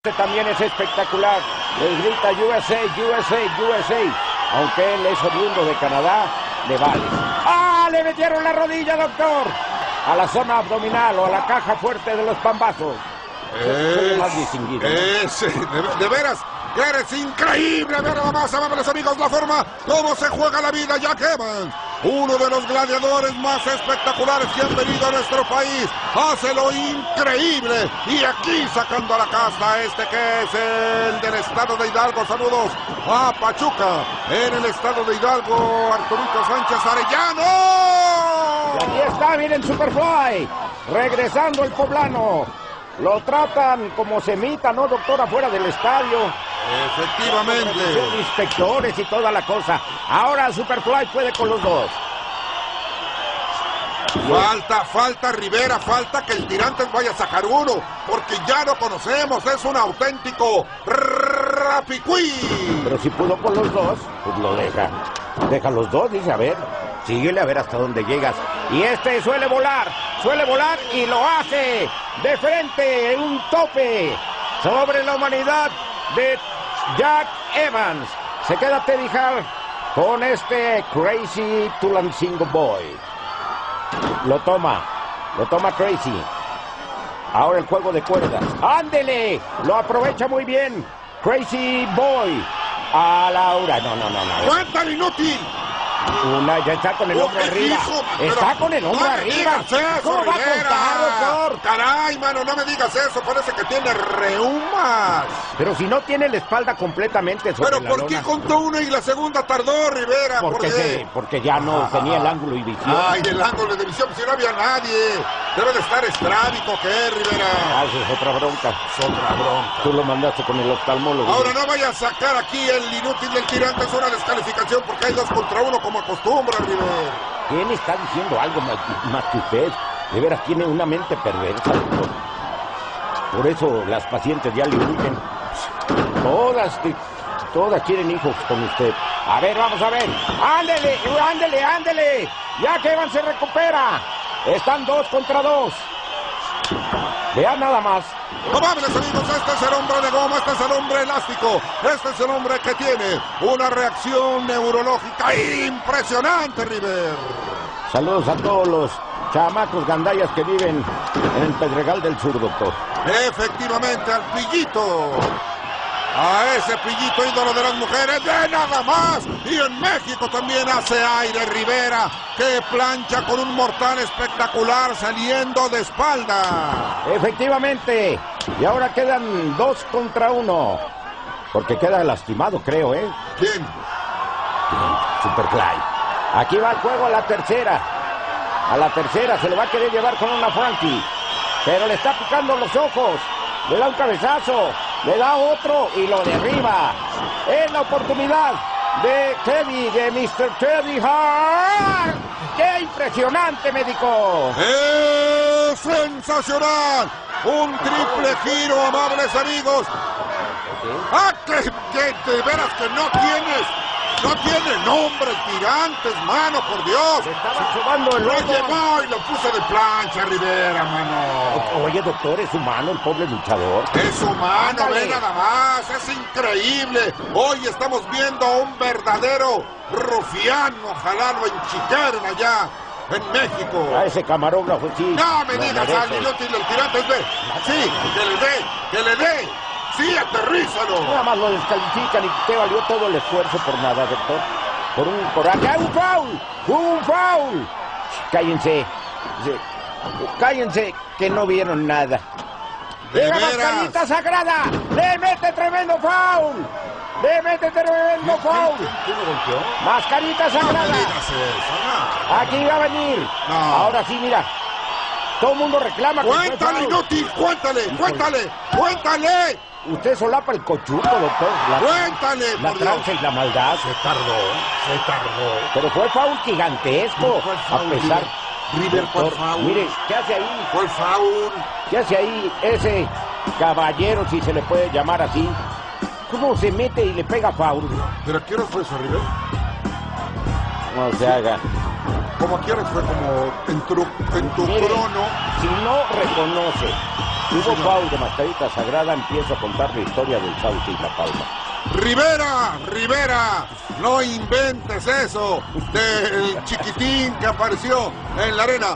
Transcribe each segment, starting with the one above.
Este también es espectacular. Les grita USA, USA, USA. Aunque él es oriundo de Canadá, le vale. ¡Ah! Le metieron la rodilla, doctor. A la zona abdominal o a la caja fuerte de los pambazos. Más distinguido, ¿no? De veras, eres increíble. Ver nada más, amables amigos, la forma cómo se juega la vida Jack Evans. Uno de los gladiadores más espectaculares que han venido a nuestro país. Hace lo increíble. Y aquí sacando a la casta este que es el del estado de Hidalgo. Saludos a Pachuca. En el estado de Hidalgo, Arturito Sánchez Arellano. Y aquí está, miren, Superfly. Regresando el poblano. Lo tratan como semita, ¿no, doctor? Afuera del estadio. Efectivamente. Inspectores y toda la cosa. Ahora Superfly puede con los dos. Falta Rivera, falta que el Tirantes vaya a sacar uno, porque ya lo conocemos, es un auténtico rapicuí. Pero si pudo con los dos, pues lo deja. Deja los dos, dice, a ver, síguele a ver hasta dónde llegas. Y este suele volar y lo hace de frente en un tope sobre la humanidad de Jack Evans. Se queda Teddy Hart con este Crazy Tulancingo Boy. Lo toma Crazy. Ahora el juego de cuerdas. ¡Ándele! Lo aprovecha muy bien Crazy Boy. A Laura. No. ¡Cuéntale, inútil! Ya está con el hombro arriba. Está con el hombro arriba. ¿Cómo va a contar, doctor? Caray, mano, no me digas eso. Parece que tiene reumas. Pero si no tiene la espalda completamente sobre ¿Pero por qué contó una y la segunda tardó, Rivera? Porque ya no tenía el ángulo de visión. Ay, el ángulo de visión, si no había nadie. Debe de estar estrábico, ¿qué, Rivera? Esa es otra bronca. Es otra bronca. Tú lo mandaste con el oftalmólogo. Ahora no vaya a sacar aquí el inútil del Tirante. Es una descalificación porque hay 2 contra 1 como acostumbra, Rivera. ¿Quién está diciendo algo más que usted? De veras tiene una mente perversa, doctor. Por eso las pacientes ya le huyen. Todas quieren hijos con usted. A ver, vamos a ver. ¡Ándele! Ya que Evans se recupera. Están 2 contra 2. Vean nada más. Amables amigos, este es el hombre de goma, este es el hombre elástico, este es el hombre que tiene una reacción neurológica impresionante, River. Saludos a todos los chamacos gandallas que viven en el Pedregal del Sur, doctor. Efectivamente, al Pillito. A ese Pillito ídolo de las mujeres, de nada más. Y en México también hace aire Rivera, que plancha con un mortal espectacular saliendo de espalda. Efectivamente. Y ahora quedan 2 contra 1. Porque queda lastimado, creo, ¿eh? ¿Quién? Superfly. Aquí va el juego a la tercera. A la tercera se lo va a querer llevar con una Frankie. Pero le está picando los ojos. Le da un cabezazo. Le da otro y lo derriba. Es la oportunidad de Teddy, de Mr. Teddy Hart. ¡Qué impresionante, médico! ¡Es sensacional! Un triple giro, amables amigos. ¡Ah, que de veras que no tiene nombre, Tirantes, mano, por Dios! Estaba sobando el Lo lobo. llevó y lo puso de plancha, Rivera, mano. Oye, doctor, es humano el pobre luchador. Es humano, Ándale. ve nada más, es increíble. Hoy estamos viendo a un verdadero rufián. Ojalá lo enchiqueren allá en México. A ese camarógrafo, sí. No me lo digas merece. al inútil del Tirantes, ve. Sí, que le dé. Sí, aterrízalo. Nada más lo descalifican y te valió todo el esfuerzo por nada, doctor. Por un coraje. ¡Ah, un foul! Cállense. Cállense, que no vieron nada. ¿De ¡Llega veras? Mascarita Sagrada! ¡Le mete tremendo foul! ¿Quién lo golpeó? ¡Mascarita No me Sagrada! digas eso, no. Aquí va a venir. No. Ahora sí, mira. Todo el mundo reclama. Cuéntale, que inútil, cuéntale. Usted solapa el cochuto, doctor. Cuéntale, La por Dios. tranza y la maldad. Se tardó. Pero fue foul gigantesco. ¿Cuál A foul, pesar. River, ¿cuál Doctor, foul? mire, ¿qué hace ahí? ¿Cuál foul? ¿Qué hace ahí ese caballero, si se le puede llamar así? ¿Cómo se mete y le pega foul? ¿Pero a qué horas fue eso, River? No se haga. ¿Cómo a qué horas fue? Como en tu Mire, crono. Si no reconoce Hubo foul de mascarita sagrada. Empiezo a contar la historia del Saucita Palma. Rivera, no inventes eso del chiquitín que apareció en la arena.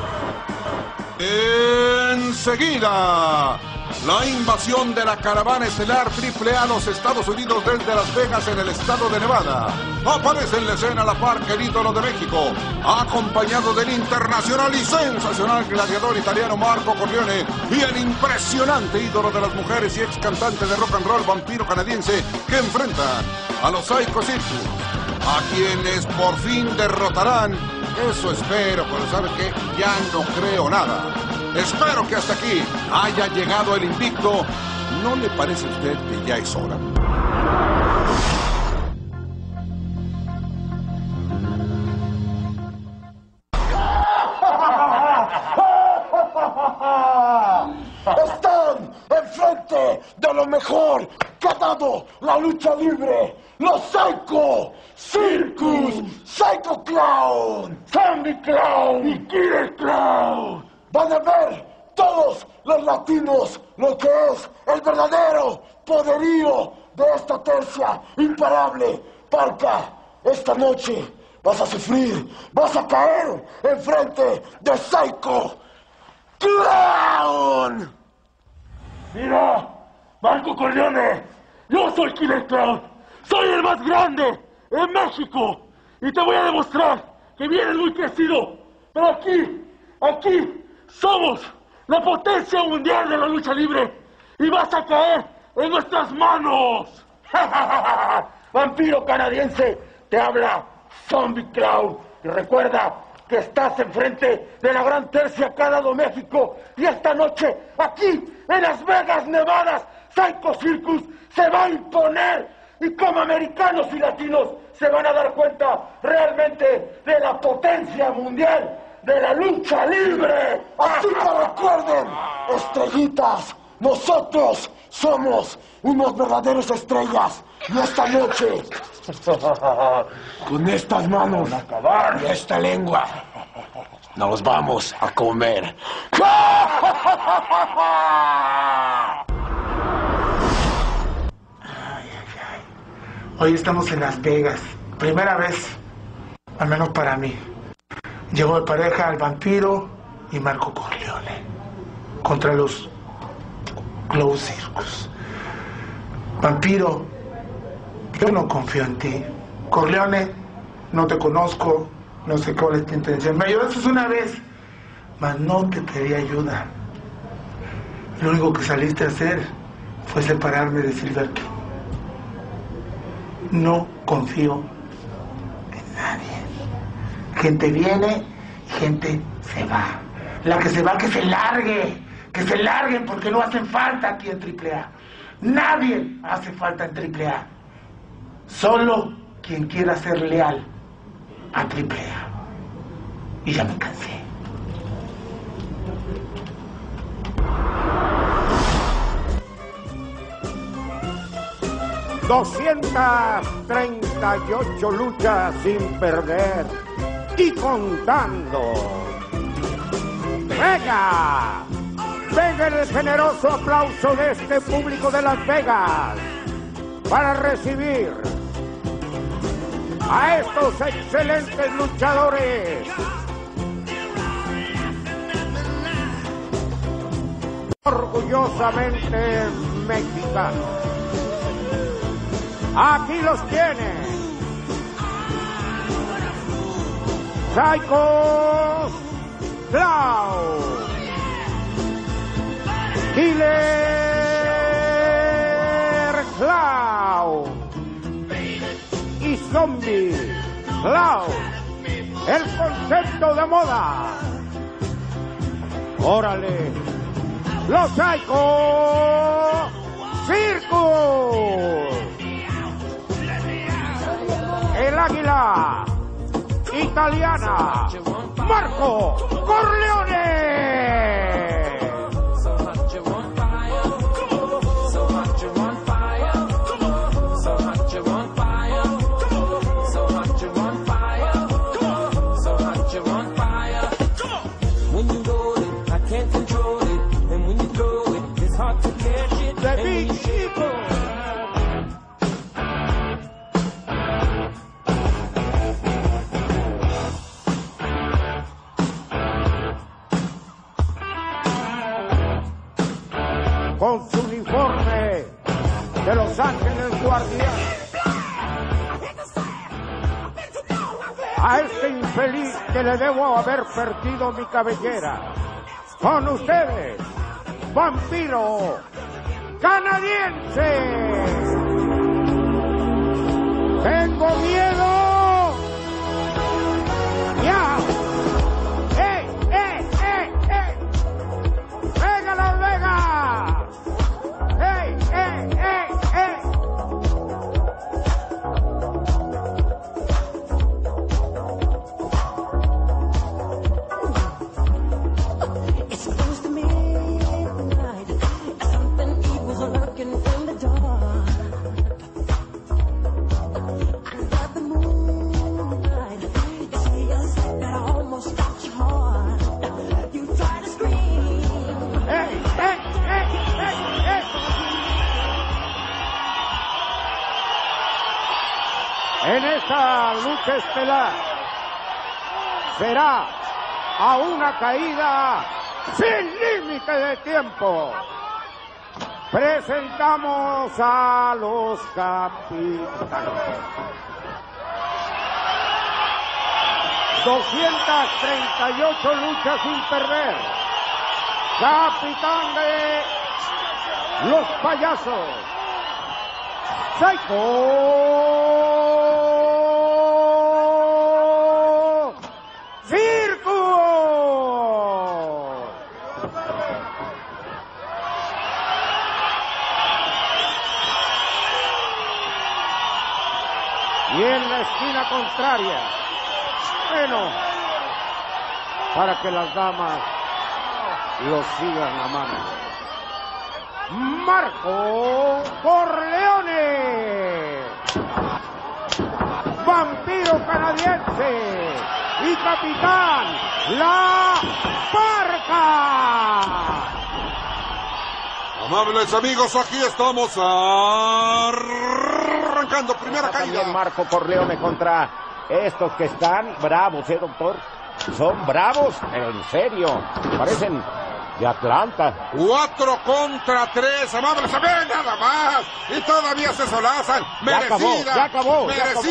Enseguida, la invasión de la caravana estelar AAA a los Estados Unidos desde Las Vegas en el estado de Nevada. Aparece en la escena la Parca, el ídolo de México, acompañado del internacional y sensacional gladiador italiano Marco Corleone y el impresionante ídolo de las mujeres y ex cantante de rock and roll Vampiro Canadiense, que enfrentan a los Psycho Circus, a quienes por fin derrotarán. Eso espero, pero ¿sabe qué? Ya no creo nada. Espero que hasta aquí haya llegado el invicto. ¿No le parece a usted que ya es hora? Están enfrente de lo mejor que ha dado la lucha libre. Los Psycho Circus, Psycho Clown, Zombie Clown y Killer Clown. Van a ver todos los latinos lo que es el verdadero poderío de esta tercia imparable. Parca, esta noche vas a sufrir, vas a caer enfrente de Psycho Clown. Mira, Marco Corleone, yo soy Killer Clown. Soy el más grande en México y te voy a demostrar que vienes muy crecido. Pero aquí somos la potencia mundial de la lucha libre y vas a caer en nuestras manos. Vampiro Canadiense, te habla Zombie Clown. Y recuerda que estás enfrente de la gran tercia que ha dado México. Y esta noche, aquí en Las Vegas, Nevada, Psycho Circus se va a imponer. Y como americanos y latinos se van a dar cuenta realmente de la potencia mundial de la lucha libre. Así que recuerden, estrellitas, nosotros somos unos verdaderos estrellas. Y esta noche, con estas manos y esta lengua, nos vamos a comer. Hoy estamos en Las Vegas, primera vez, al menos para mí. Llegó de pareja al Vampiro y Marco Corleone contra los Clown Circus. Vampiro, yo no confío en ti. Corleone, no te conozco, no sé cuál es tu intención. Me ayudaste una vez, mas no te pedí ayuda. Lo único que saliste a hacer fue separarme de Silver King. No confío en nadie. Gente viene, gente se va. La que se va, que se largue. Que se larguen porque no hacen falta aquí en AAA. Nadie hace falta en AAA. Solo quien quiera ser leal a AAA. Y ya me cansé. ¡238 luchas sin perder y contando! ¡Venga! ¡Venga el generoso aplauso de este público de Las Vegas para recibir a estos excelentes luchadores! Orgullosamente mexicanos. Aquí los tiene. Psycho Clown, Killer Clown y Zombie Clown. El concepto de moda. ¡Órale! Los Psycho Circus. El águila italiana, Marco Corleone. When you roll it, I can't control it, and when you throw Con su uniforme de Los Ángeles Guardianes. A este infeliz que le debo haber perdido mi cabellera. Con ustedes, Vampiro Canadiense. ¡Tengo miedo! ¡Ya! ¡Eh! ¡Venga, Las Vegas! ¡Eh! It's close to midnight. Something evil's lurking in the dark. Under the moonlight, you see a sight that almost stops your heart. You try to scream. ¡Ey! En esta lucha estelar será a una caída sin límite de tiempo. Presentamos a los capitanes. 238 luchas sin perder. Capitán de los payasos, Psycho Circus. Y en la esquina contraria, bueno, para que las damas lo sigan amando, Marco Corleone, Vampiro Canadiense y Capitán La Parca. Amables amigos, aquí estamos arrancando primera caída. También Marco Corleone contra estos que están bravos, doctor? Son bravos, pero en serio, parecen de Atlanta. 4 contra 3, amables amigos, nada más. Y todavía se solazan. Merecida, Ya acabó.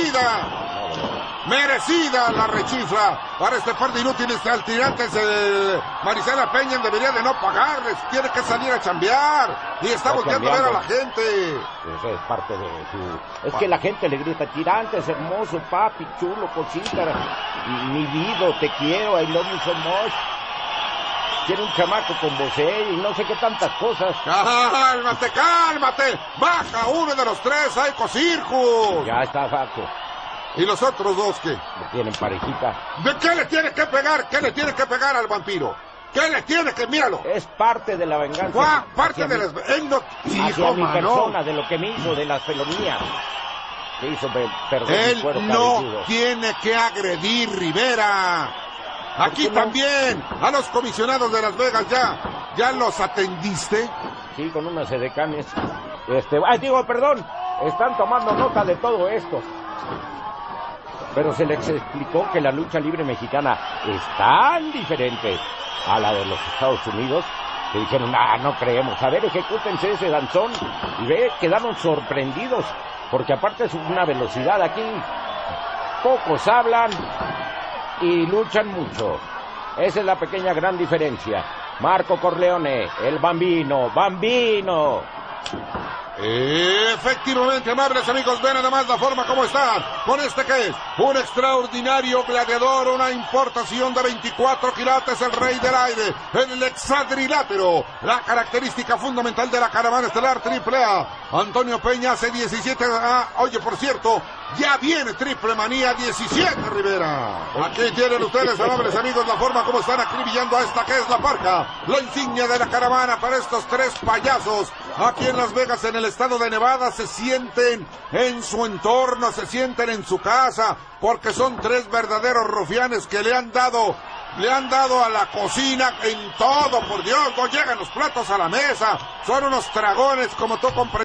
Merecida la rechifla para este par de inútiles altirantes. Marisela Peña debería de no pagarles, tiene que salir a chambear y está volteando a ver a la gente. Eso es parte de su... Es que la gente le grita: tirantes, hermoso, papi, chulo, cosita, mi vida, te quiero, I love you so much. Tiene un chamaco con vocé y no sé qué tantas cosas. Cálmate. Baja uno de los 3, Psycho Circus. Ya está, Faco. ¿Y los otros 2 qué? Tienen parejita. ¿De qué le tiene que pegar? ¿Qué le tiene que pegar al vampiro? ¿Qué le tiene que...? Míralo. Es parte de la venganza. Parte de las... Él no... Hacia mi persona, de lo que me hizo, de las felonías. Me hizo perder mi cuero Él no cabelludo. tiene que agredir, Rivera. Aquí también, a los comisionados de Las Vegas, ¿ya los atendiste? Sí, con unas edecanes. Perdón, están tomando nota de todo esto. Pero se les explicó que la lucha libre mexicana es tan diferente a la de los Estados Unidos que dijeron: no creemos. A ver, ejecútense ese danzón. Y quedaron sorprendidos, porque aparte es una velocidad aquí. Pocos hablan y luchan mucho. Esa es la pequeña gran diferencia. Marco Corleone, el Bambino. Efectivamente, amables amigos, ven nada más la forma como están. Con este que es un extraordinario gladiador, una importación de 24 quilates, el rey del aire, el hexadrilátero, la característica fundamental de la caravana estelar AAA. Antonio Peña hace 17. Oye, por cierto, ya viene Triple Manía 17, Rivera. Aquí tienen ustedes, amables amigos, la forma como están acribillando a esta que es La Parca, la insignia de la caravana para estos 3 payasos. Aquí en Las Vegas, en el estado de Nevada, se sienten en su entorno, se sienten en su casa, porque son 3 verdaderos rufianes que le han dado a la cocina en todo, por Dios. No llegan los platos a la mesa, son unos dragones, como tú comprendes.